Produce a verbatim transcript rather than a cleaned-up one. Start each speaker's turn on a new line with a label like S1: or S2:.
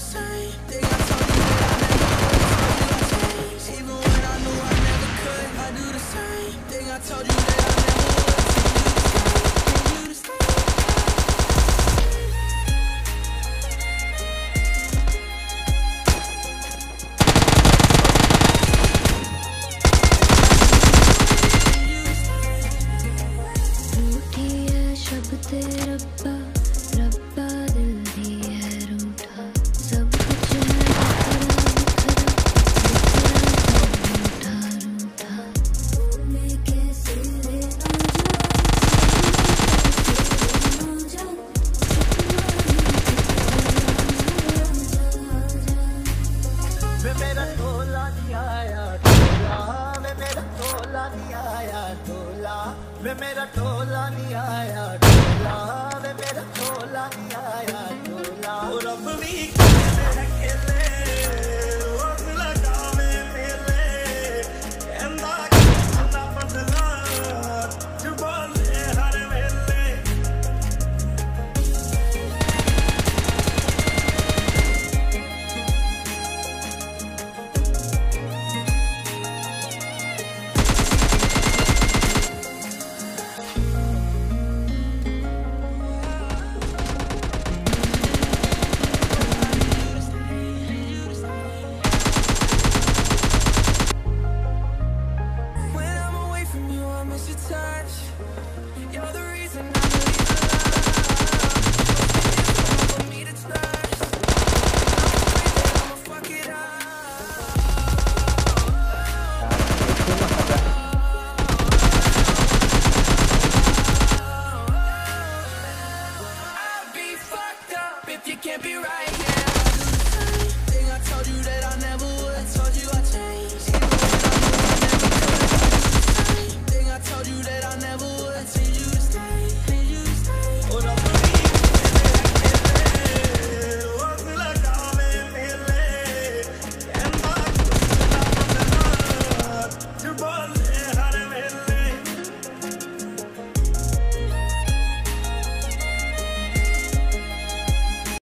S1: same thing I told you that I never would. Told you I changed, even when I knew I never could. I do the same thing I told you that I never would. Told you to stay, told you to stay. रब्बा रब्बा दिल भी है रूठा, सब कुछ है रूठा रूठा। मैं कैसे रहता जाऊं,
S2: वे मेरा टोला नहीं आया टोला, वे मेरा टोला नहीं आया टोला, वे मेरा टोला नहीं आया टोला, वे मेरा टोला नहीं आया टोला। रब भी